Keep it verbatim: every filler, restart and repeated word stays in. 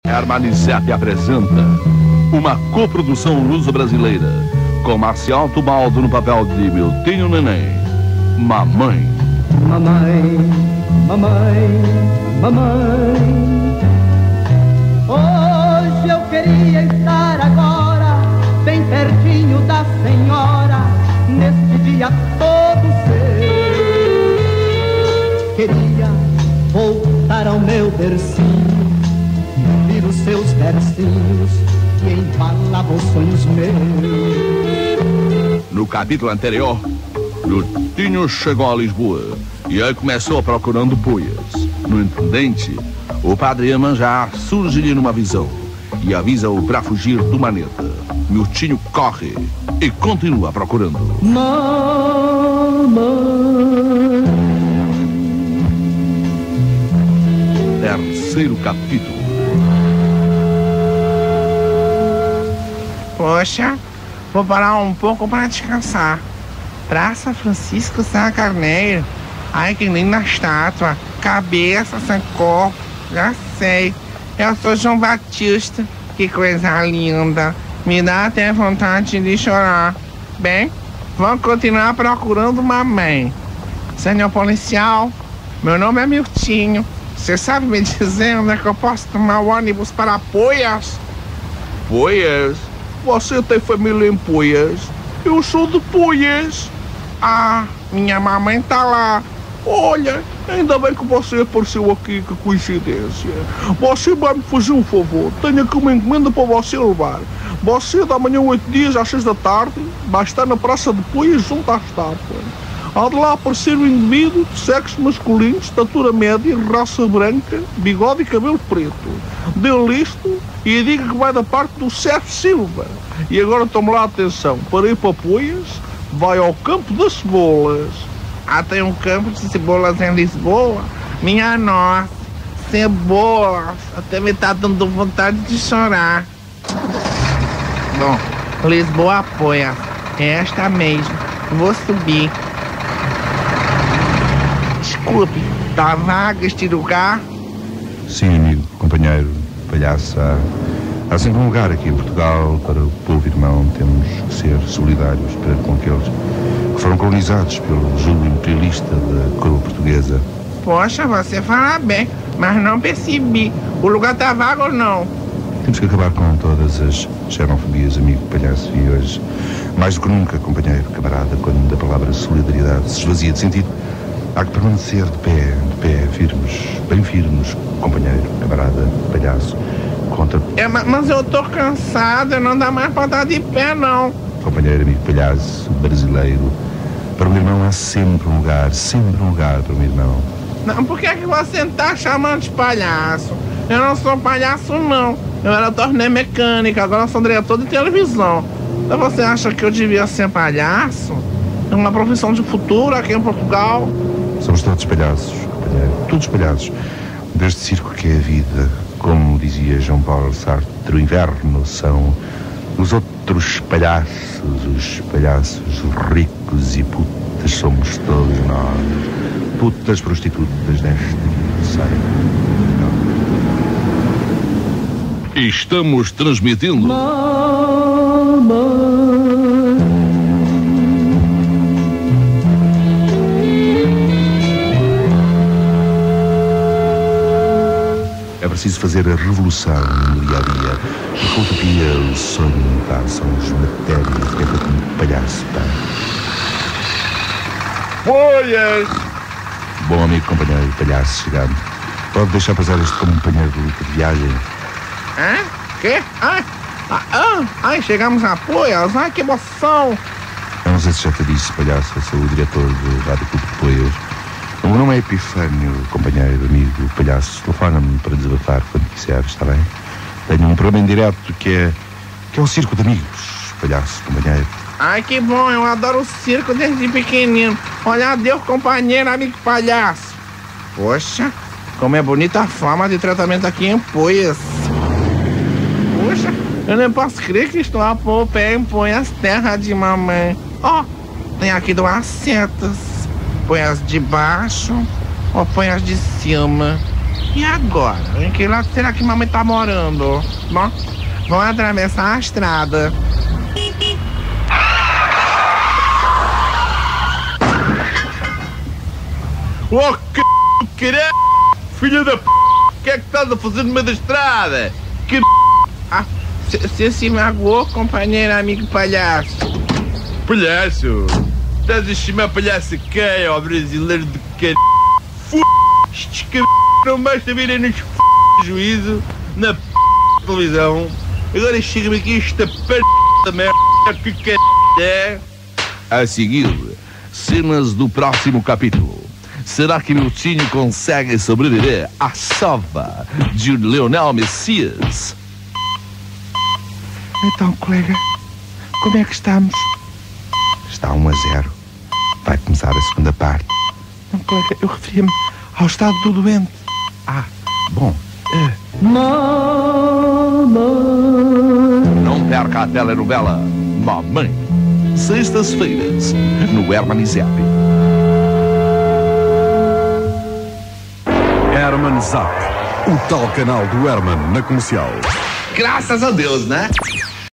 Hermanizete apresenta uma coprodução luso-brasileira com Marcial Tubaldo no papel de Miltinho Neném. Mamãe. Mamãe, mamãe, mamãe, hoje eu queria estar agora bem pertinho da senhora, neste dia todo seu. Queria voltar ao meu bercinho, ouvir os seus versinhos que embalavam os sonhos meus. No capítulo anterior, Miltinho chegou a Lisboa e aí começou procurando puias. No intendente, o padre Iemanjá surge-lhe numa visão e avisa-o para fugir do maneta. Miltinho corre e continua procurando. Mamãe. Terceiro capítulo. Poxa, vou parar um pouco para descansar. Praça Francisco Sá Carneiro. Ai, que linda estátua. Cabeça sem corpo. Já sei. Eu sou João Batista. Que coisa linda. Me dá até vontade de chorar. Bem, vamos continuar procurando mamãe. Senhor policial, meu nome é Miltinho. Você sabe me dizer onde é que eu posso tomar o ônibus para Poias? Poias? Você tem família em Poias? Eu sou de Poias. Ah, minha mamãe tá lá. Olha, ainda bem que você apareceu aqui, que coincidência. Você vai me fazer um favor. Tenho aqui uma encomenda para você levar. Você, da manhã oito dias às seis da tarde, vai estar na Praça de Poias junto à estátua. Há de lá aparecer um indivíduo de sexo masculino, estatura média, raça branca, bigode e cabelo preto. Dê-lhe isto e diga que vai da parte do Sérgio Silva. E agora tome lá atenção, para ir para Poias, vai ao Campo das Cebolas. Ah, tem um campo de cebolas em Lisboa? Minha nossa, cebolas, até me tá dando vontade de chorar. Bom, Lisboa apoia, é esta mesmo, vou subir. Desculpe, tá vaga este lugar? Sim, amigo, companheiro, palhaço, há, há sempre um lugar aqui em Portugal para o povo irmão. Temos que ser solidários para com aqueles que foram colonizados pelo jugo imperialista da coroa portuguesa. Poxa, você fala bem, mas não percebi. O lugar tá vago ou não? Temos que acabar com todas as xenofobias, amigo palhaço, e hoje, mais do que nunca, companheiro, camarada, quando a palavra solidariedade se esvazia de sentido, há que permanecer de pé, de pé, firmes, bem firmes, companheiro, camarada, palhaço, contra... É, mas eu tô cansado, não dá mais pra estar de pé, não. Companheiro, amigo palhaço, brasileiro, para um irmão há sempre um lugar, sempre um lugar para um irmão. Não, por que é que você tá chamando de palhaço? Eu não sou palhaço, não. Eu era torneio mecânica, agora eu sou diretor de televisão. Então você acha que eu devia ser palhaço? É uma profissão de futuro aqui em Portugal. Somos todos palhaços, companheiro, todos palhaços. Deste circo que é a vida, como dizia João Paulo Sartre, o inverno são os outros palhaços, os palhaços ricos e putas somos todos nós. Putas prostitutas deste século. Estamos transmitindo. É preciso fazer a revolução no dia a dia. A utopia, o sonho, pá, são os matérias que é para como palhaço, pá. Poias! Bom amigo, companheiro, palhaço chegado. Pode deixar passar este companheiro de luta de viagem? Hã? Quê? Ai, ah, ah, ai, chegamos a Poias, ai, que emoção! Eu não sei se já te disse, palhaço, eu sou o diretor do Rádio Clube de Poias. O meu nome é Epifânio, companheiro, amigo, palhaço. Telefona-me para desabafar quando quiser, está bem? Tenho um programa em direto que é, que é o Circo de Amigos, palhaço, companheiro. Ai, que bom, eu adoro o circo desde pequenino. Olha, adeus, companheiro, amigo palhaço. Poxa, como é bonita a forma de tratamento aqui em Poias. Poxa, eu não posso crer que estou a pôr o pé em Poias, terra de mamãe. Ó, oh, tem aqui duas setas. Põe as de baixo ou põe as de cima? E agora? Em que lado será que mamãe tá morando? Bom, vamos atravessar a estrada. Oh, c... caralho! Filha da p... O que é que estás a fazer no meio da estrada? Que Ah, você se magoou, companheiro, amigo palhaço? palhaço! Estás a chamar palhaço quem, ó brasileiro de c... F... Estes c... não basta virem nos f... juízo, na p... televisão. Agora chega-me aqui esta p... da merda que c... é. A seguir, cenas do próximo capítulo. Será que meu time consegue sobreviver à sova de Leonel Messias? Então, colega, como é que estamos? Está um a zero. Vai começar a segunda parte. Não, colega, eu referia-me ao estado do doente. Ah, bom. É. Não perca a telenovela Mamãe. Sextas-feiras, no Herman Zap. Herman Zap, o tal canal do Herman na Comercial. Graças a Deus, né?